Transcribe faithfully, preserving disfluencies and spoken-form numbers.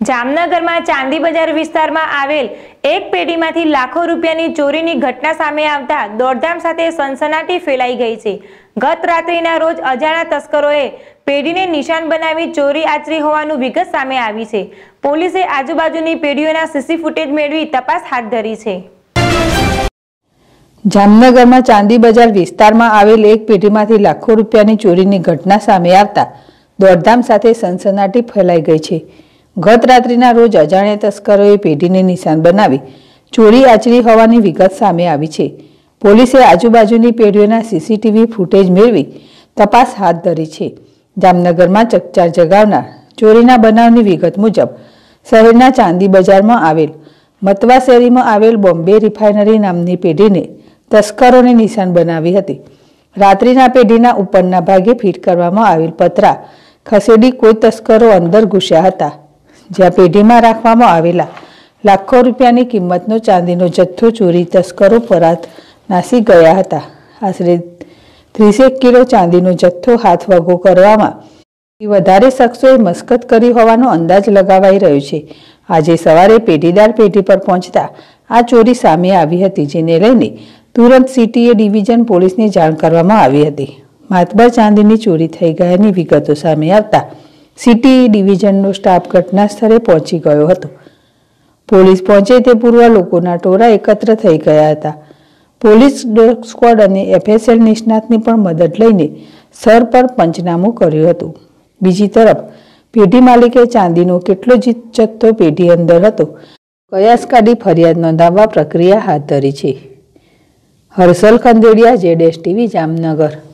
જામનગરમાં ચાંદી બજાર વિસ્તારમાં આવેલ એક પેઢીમાંથી લાખો રૂપિયાની ચોરીની ઘટના સામે આવતા દોડધામ સાથે સનસનાટી ફેલાઈ ગઈ છે। ગત રાત્રિના રોજ અજાણ્યા તસ્કરોએ પેઢીને નિશાન બનાવી ચોરી આચરી હોવાનું વિગત સામે આવી છે। પોલીસે આજુબાજુની પેઢીઓના સીસી ફૂટેજ મેળવી તપાસ હાથ ધરી છે। જામનગરમાં ચાંદી બજાર વિસ્તારમાં આવેલ એક પેઢીમાંથી લાખો રૂપિયાની ચોરીની ઘટના સામે આવતા દોડધામ સાથે સનસનાટી ફેલાઈ ગઈ છે। ગત રાત્રિના રોજ અજાણ્યા તસ્કરોએ પેઢીને નિશાન બનાવી ચોરી આચરી હોવાની વિગત સામે આવી છે। પોલીસે આજુબાજુની પેઢીઓના સીસીટીવી ફૂટેજ મેળવી તપાસ હાથ ધરી છે। જામનગરમાં ચકચાર જગાવનાર ચોરીના બનાવની વિગત મુજબ શહેરના ચાંદી બજારમાં આવેલ મતવા શેરીમાં આવેલ બોમ્બે રિફાઇનરી નામની પેઢીને તસ્કરોને નિશાન બનાવી હતી। રાત્રિના પેઢીના ઉપરના ભાગે ફિટ કરવામાં આવેલ પતરા ખસેડી કોઈ તસ્કરો અંદર ઘૂસ્યા હતા, જ્યાં પેઢીમાં રાખવામાં આવેલા લાખો રૂપિયાની કિંમતનો ચાંદીનો જથ્થો ચોરી તસ્કરો પરત નાસી ગયા હતા। આશરે ત્રીસેક કિલો ચાંદીનો જથ્થો હાથવગો કરવામાં વધારે શખ્સોએ મસ્કત કરી હોવાનો અંદાજ લગાવાઈ રહ્યો છે। આજે સવારે પેઢીદાર પેઢી પર પહોંચતા આ ચોરી સામે આવી હતી, જેને લઈને તુરંત સીટીએ ડિવિઝન પોલીસને જાણ કરવામાં આવી હતી। માતબર ચાંદીની ચોરી થઈ ગયાની વિગતો સામે આવતા સીટીએ ડિવિઝનનો સ્ટાફ ઘટના સ્થળે પહોંચી ગયો હતો। પોલીસ પહોંચે તે પૂર્વ લોકોના ટોળા એકત્ર થઈ ગયા હતા। પોલીસ ડોગ સ્ક્વોડ અને એફએસએલ નિષ્ણાતની પણ મદદ લઈને સ્થળ પર પંચનામું કર્યું હતું। બીજી તરફ પેઢી માલિકે ચાંદીનો કેટલો જથ્થો પેઢી અંદર હતો કયાસ કાઢી ફરિયાદ નોંધાવવા પ્રક્રિયા હાથ ધરી છે। હર્ષલ ખંડેડિયા, જેડેશ ટીવી, જામનગર।